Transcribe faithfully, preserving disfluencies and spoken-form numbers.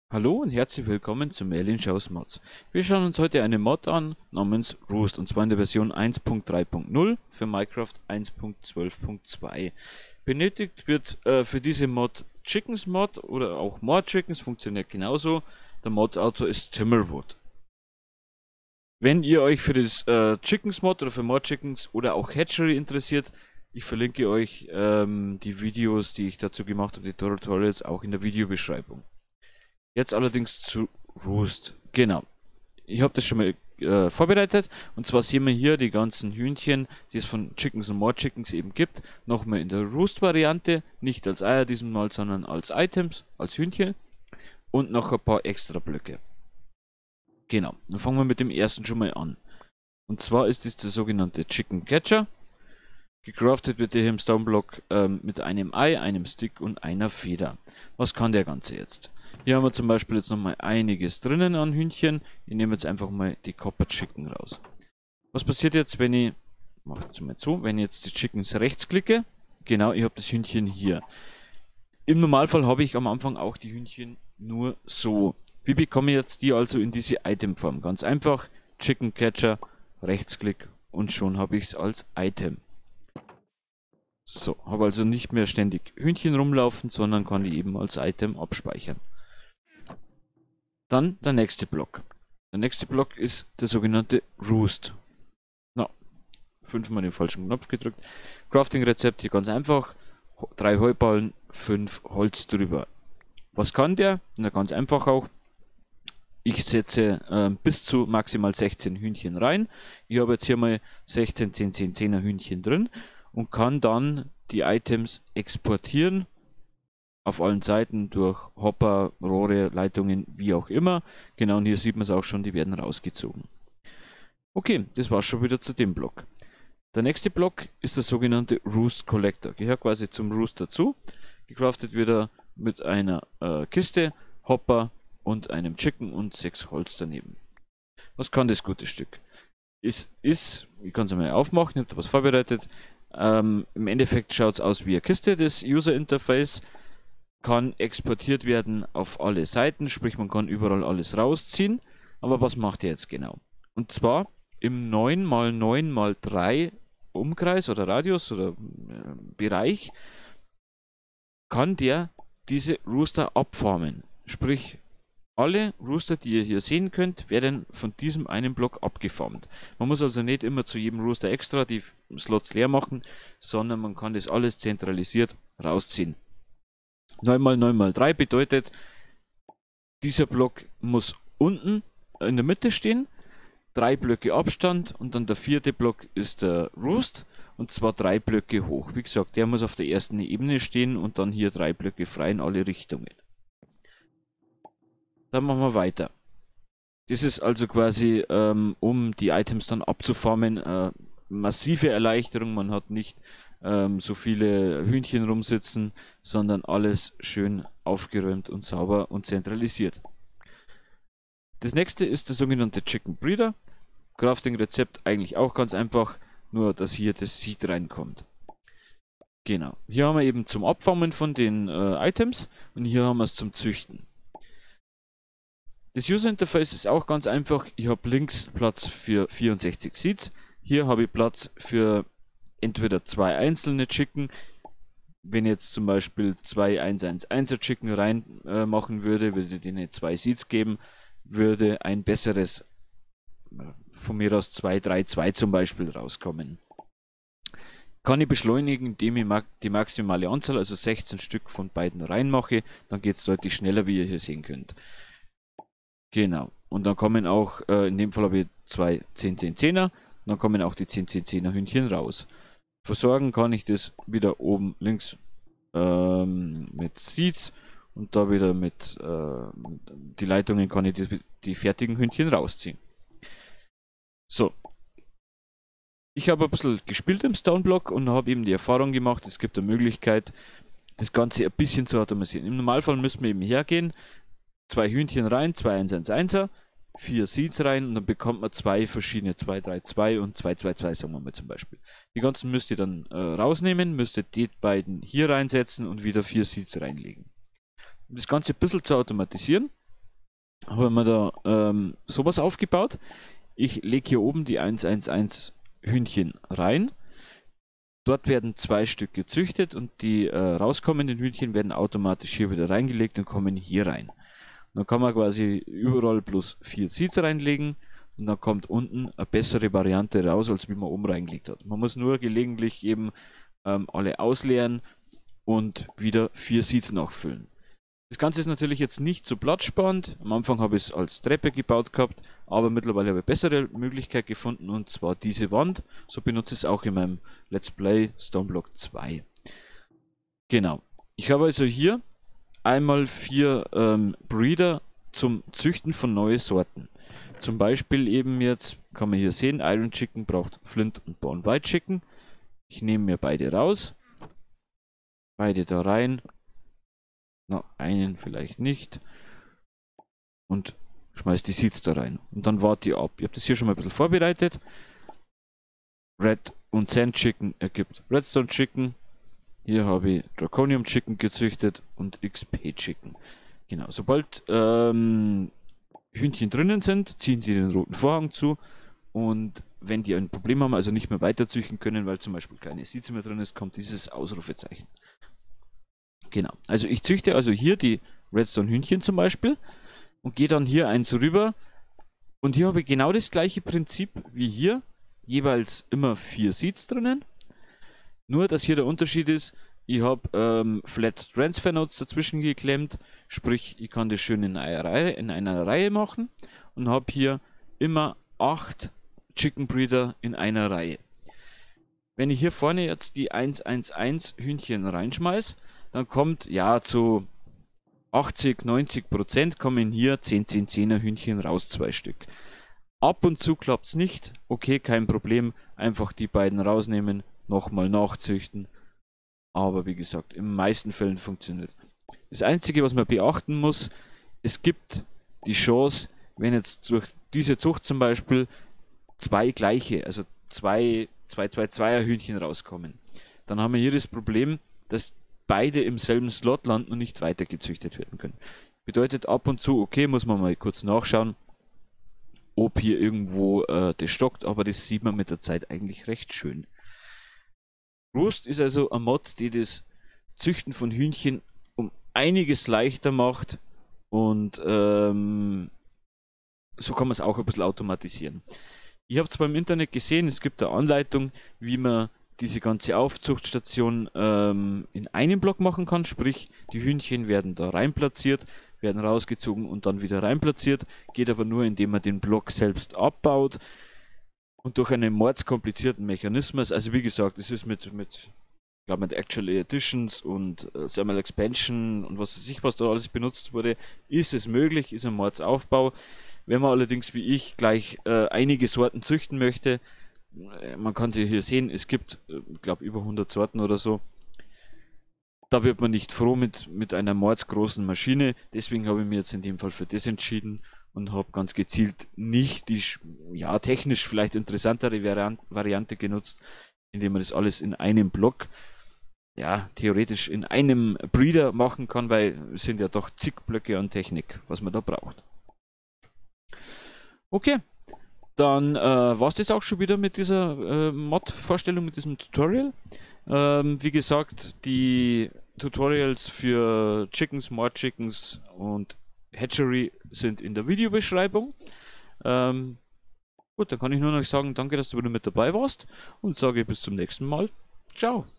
Hallo und herzlich willkommen zu Merlin Shows Mods. Wir schauen uns heute eine Mod an namens Roost, und zwar in der Version eins Punkt drei Punkt null für Minecraft eins Punkt zwölf Punkt zwei. Benötigt wird äh, für diese Mod Chickens Mod oder auch More Chickens, funktioniert genauso. Der Mod-Autor ist Timmerwood. Wenn ihr euch für das äh, Chickens Mod oder für More Chickens oder auch Hatchery interessiert, ich verlinke euch ähm, die Videos, die ich dazu gemacht habe, die Tutorials, auch in der Videobeschreibung. Jetzt allerdings zu Roost. Genau. Ich habe das schon mal äh, vorbereitet. Und zwar sehen wir hier die ganzen Hühnchen, die es von Chickens und More Chickens eben gibt. Nochmal in der Roost-Variante. Nicht als Eier diesmal, sondern als Items, als Hühnchen. Und noch ein paar extra Blöcke. Genau. Dann fangen wir mit dem ersten schon mal an. Und zwar ist es der sogenannte Chicken Catcher. Gecraftet wird der hier im Stoneblock ähm, mit einem Ei, einem Stick und einer Feder. Was kann der Ganze jetzt? Hier haben wir zum Beispiel jetzt nochmal einiges drinnen an Hühnchen. Ich nehme jetzt einfach mal die Copper Chicken raus. Was passiert jetzt, wenn ich, mach jetzt mal zu, wenn ich jetzt die Chickens rechts klicke? Genau, ich habe das Hühnchen hier. Im Normalfall habe ich am Anfang auch die Hühnchen nur so. Wie bekomme ich jetzt die also in diese Itemform? Ganz einfach, Chicken Catcher, Rechtsklick und schon habe ich es als Item. So, habe also nicht mehr ständig Hühnchen rumlaufen, sondern kann die eben als Item abspeichern. Dann der nächste Block. Der nächste Block ist der sogenannte Roost. Na, fünfmal den falschen Knopf gedrückt. Crafting-Rezept hier ganz einfach. Drei Heuballen, fünf Holz drüber. Was kann der? Na, ganz einfach auch. Ich setze äh, bis zu maximal sechzehn Hühnchen rein. Ich habe jetzt hier mal sechzehn, zehn, zehn, zehner Hühnchen drin. Und kann dann die Items exportieren auf allen Seiten durch Hopper, Rohre, Leitungen, wie auch immer. Genau, und hier sieht man es auch schon, die werden rausgezogen. Okay, das war schon wieder zu dem Block. Der nächste Block ist der sogenannte Roost Collector. Gehört quasi zum Roost dazu. Gecraftet wird er mit einer äh, Kiste, Hopper und einem Chicken und sechs Holz daneben. Was kann das gute Stück? Es ist, ich kann es einmal aufmachen, ich habe da was vorbereitet. Ähm, Im Endeffekt schaut es aus wie eine Kiste. Das User Interface kann exportiert werden auf alle Seiten, sprich man kann überall alles rausziehen. Aber was macht er jetzt genau? Und zwar im neun mal neun mal drei Umkreis oder Radius oder äh, Bereich kann der diese Rooster abfarmen. Sprich, alle Rooster, die ihr hier sehen könnt, werden von diesem einen Block abgefarmt. Man muss also nicht immer zu jedem Rooster extra die Slots leer machen, sondern man kann das alles zentralisiert rausziehen. neun mal neun mal drei bedeutet, dieser Block muss unten in der Mitte stehen, drei Blöcke Abstand und dann der vierte Block ist der Roost und zwar drei Blöcke hoch. Wie gesagt, der muss auf der ersten Ebene stehen und dann hier drei Blöcke frei in alle Richtungen. Dann machen wir weiter. Das ist also quasi, ähm, um die Items dann abzufarmen, äh, massive Erleichterung. Man hat nicht ähm, so viele Hühnchen rumsitzen, sondern alles schön aufgeräumt und sauber und zentralisiert. Das nächste ist der sogenannte Chicken Breeder. Crafting-Rezept eigentlich auch ganz einfach, nur dass hier das Seed reinkommt. Genau. Hier haben wir eben zum Abfarmen von den äh, Items und hier haben wir es zum Züchten. Das User Interface ist auch ganz einfach. Ich habe links Platz für vierundsechzig Seeds. Hier habe ich Platz für entweder zwei einzelne Chicken. Wenn ich jetzt zum Beispiel zwei eins eins eins Chicken reinmachen äh, würde, würde ich denen zwei Seeds geben, würde ein besseres, von mir aus zwei drei zwei zum Beispiel rauskommen. Kann ich beschleunigen, indem ich die maximale Anzahl, also sechzehn Stück von beiden reinmache. Dann geht es deutlich schneller, wie ihr hier sehen könnt. Genau. Und dann kommen auch, äh, in dem Fall habe ich zwei zehn zehn zehner, dann kommen auch die zehn zehn zehner Hühnchen raus. Versorgen kann ich das wieder oben links ähm, mit Seeds und da wieder mit äh, die Leitungen kann ich die, die fertigen Hühnchen rausziehen. So. Ich habe ein bisschen gespielt im Stoneblock und habe eben die Erfahrung gemacht, es gibt eine Möglichkeit, das Ganze ein bisschen zu automatisieren. Im Normalfall müssen wir eben hergehen, zwei Hühnchen rein, zwei eins eins einser, vier Seeds rein und dann bekommt man zwei verschiedene, zwei drei zwei und zwei zwei zwei, sagen wir mal zum Beispiel. Die ganzen müsst ihr dann äh, rausnehmen, müsst ihr die beiden hier reinsetzen und wieder vier Seeds reinlegen. Um das Ganze ein bisschen zu automatisieren, habe ich mir da ähm, sowas aufgebaut. Ich lege hier oben die eins eins eins Hühnchen rein. Dort werden zwei Stück gezüchtet und die äh, rauskommenden Hühnchen werden automatisch hier wieder reingelegt und kommen hier rein. Dann kann man quasi überall plus vier Seeds reinlegen und dann kommt unten eine bessere Variante raus, als wie man oben reingelegt hat. Man muss nur gelegentlich eben ähm, alle ausleeren und wieder vier Seeds nachfüllen. Das Ganze ist natürlich jetzt nicht so platzsparend. Am Anfang habe ich es als Treppe gebaut gehabt, aber mittlerweile habe ich eine bessere Möglichkeit gefunden, und zwar diese Wand. So benutze ich es auch in meinem Let's Play Stoneblock zwei. Genau. Ich habe also hier einmal vier ähm, Breeder zum Züchten von neuen Sorten. Zum Beispiel eben jetzt, kann man hier sehen, Iron Chicken braucht Flint und Bone White Chicken. Ich nehme mir beide raus. Beide da rein. Na, einen vielleicht nicht. Und schmeiß die Seeds da rein. Und dann warte ich ab. Ich habe das hier schon mal ein bisschen vorbereitet. Red und Sand Chicken ergibt Redstone Chicken. Hier habe ich Draconium Chicken gezüchtet und X P Chicken. Genau, sobald ähm, Hühnchen drinnen sind, ziehen sie den roten Vorhang zu. Und wenn die ein Problem haben, also nicht mehr weiter züchten können, weil zum Beispiel keine Seeds mehr drin ist, kommt dieses Ausrufezeichen. Genau, also ich züchte also hier die Redstone Hühnchen zum Beispiel und gehe dann hier eins rüber. Und hier habe ich genau das gleiche Prinzip wie hier, jeweils immer vier Seeds drinnen. Nur, dass hier der Unterschied ist, ich habe ähm, Flat Transfer Nodes dazwischen geklemmt, sprich, ich kann das schön in einer Reihe, in einer Reihe machen und habe hier immer acht Chicken Breeder in einer Reihe. Wenn ich hier vorne jetzt die eins eins eins Hühnchen reinschmeiße, dann kommt ja zu achtzig, neunzig Prozent kommen hier zehn, zehn, zehner Hühnchen raus, zwei Stück. Ab und zu klappt es nicht, okay, kein Problem, einfach die beiden rausnehmen, nochmal nachzüchten. Aber wie gesagt, in den meisten Fällen funktioniert. Das Einzige, was man beachten muss, es gibt die Chance, wenn jetzt durch diese Zucht zum Beispiel zwei gleiche, also zwei, zwei, zwei, zweier Hühnchen rauskommen, dann haben wir hier das Problem, dass beide im selben Slot landen und nicht weiter gezüchtet werden können. Bedeutet ab und zu, okay, muss man mal kurz nachschauen, ob hier irgendwo äh, das stockt, aber das sieht man mit der Zeit eigentlich recht schön. Roost ist also ein Mod, die das Züchten von Hühnchen um einiges leichter macht und ähm, so kann man es auch ein bisschen automatisieren. Ich habe zwar im Internet gesehen, es gibt eine Anleitung, wie man diese ganze Aufzuchtstation ähm, in einem Block machen kann, sprich die Hühnchen werden da rein platziert, werden rausgezogen und dann wieder rein platziert, geht aber nur, indem man den Block selbst abbaut und durch einen mordskomplizierten Mechanismus, also wie gesagt, es ist mit, mit ich glaube mit Actual Additions und äh, Thermal Expansion und was weiß ich, was da alles benutzt wurde, ist es möglich, ist ein Mordsaufbau. Wenn man allerdings wie ich gleich äh, einige Sorten züchten möchte, äh, man kann sie hier sehen, es gibt, äh, ich glaube, über hundert Sorten oder so, da wird man nicht froh mit, mit einer mordsgroßen Maschine, deswegen habe ich mir jetzt in dem Fall für das entschieden und habe ganz gezielt nicht die, ja, technisch vielleicht interessantere Variante, Variante genutzt, indem man das alles in einem Block, ja, theoretisch in einem Breeder machen kann, weil es sind ja doch zig Blöcke an Technik, was man da braucht. Okay, dann äh, war es das auch schon wieder mit dieser äh, Mod-Vorstellung, mit diesem Tutorial. Ähm, wie gesagt, die Tutorials für Chickens, More Chickens und Hatchery sind in der Videobeschreibung. Ähm, gut, dann kann ich nur noch sagen, danke, dass du wieder mit dabei warst und sage bis zum nächsten Mal. Ciao.